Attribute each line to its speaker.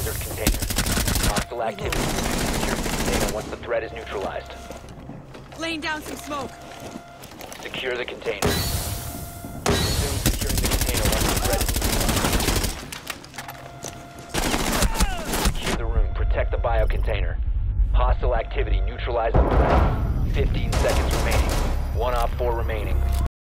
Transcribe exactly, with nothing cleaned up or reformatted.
Speaker 1: biohazard container. Hostile activity. Secure the container once the threat is neutralized.
Speaker 2: Laying down some smoke.
Speaker 1: Secure the container. Resume securing the container once the threat is neutralized. Secure the room. Protect the biocontainer. Hostile activity. Neutralize the threat. fifteen seconds remaining. One op four remaining.